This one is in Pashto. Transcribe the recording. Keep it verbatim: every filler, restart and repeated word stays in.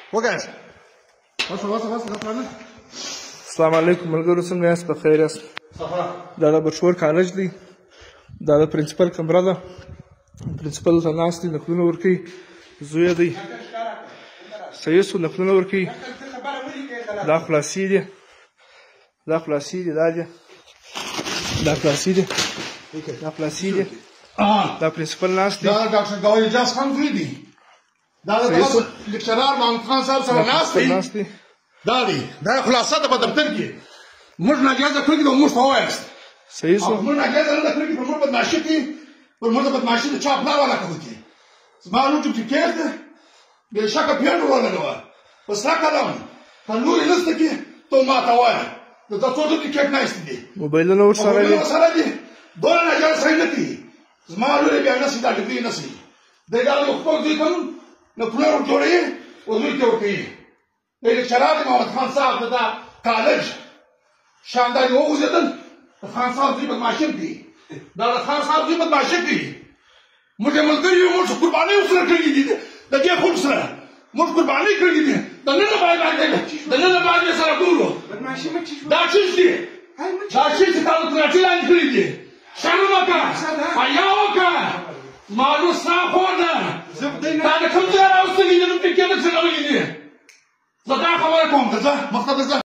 وګاځه واسه واسه واسه دا پلان. السلام علیکم ملګرو، څنګه یاست؟ په خیر یاست؟ دا د بشور کالج دی، دا د پرنسپل کمره ده. پرنسپل ته ناست دی، نقلونه ورکوي. زوی دی صحیح سو، نقلونه ورکوي. دا خلاصي دی، دا خلاصي دی، دا دی دا خلاصي دی، دا خلاصي دی. دا پرنسپل ناست دی. دا ډاکټر ګوهر اجاز خان زوی دی. دا د لیکچرار محمد خان صاحب سره ناست دی. دا دی دا خلاصه ده په دفتر کې. موږ ناجایزه کړې ده، موږ ته ووایاست. صحیح سو. موږ ناجایزه نه ده کړې پر موږ بدماشي کوي، پر موږ د بدماشي د چا پلا والا کوي. زما لور چې ټیکټ ده بېشکه پیاډ ولګوه په سره قدم که لور یې نشته کې ته ما ته وایه د تا څو د ټیکټ نه ایستې دي، موبایلونه ورسره دي. موبایلونه ورسره دي. دونه ناجایزه صحیح نه کوي. زما لور یې بیا نشي، دا ډګري نشي. دی دا د خپل زوی ته نقلونه ورجوړوي او زوی ته ورکوي. د لیکچرار محمد خان صاحب د دا کالج شاندار وغورځېدل. د خان صاحب زوی بدماشي کوي، دا د خان صاحب زوی بدماشي کوي. موږ یې ملګري یو، موږ قربانۍ ورسره کړي دي. د دې خلکو سره موږ قربانۍ کړي دي. د نن باید د نن باید یې سره ټولو دا چیز دي، دا چیز چې تا د تراټي لاندې کړي دي. شرم وکړه، حیا وکړه، معلوم ستا خور ده. تا د کوم ځای راوستلي دي؟ نو ټکې نه څه راغلي دي. زه دا خبره کوم که ځه مخته ته ځه.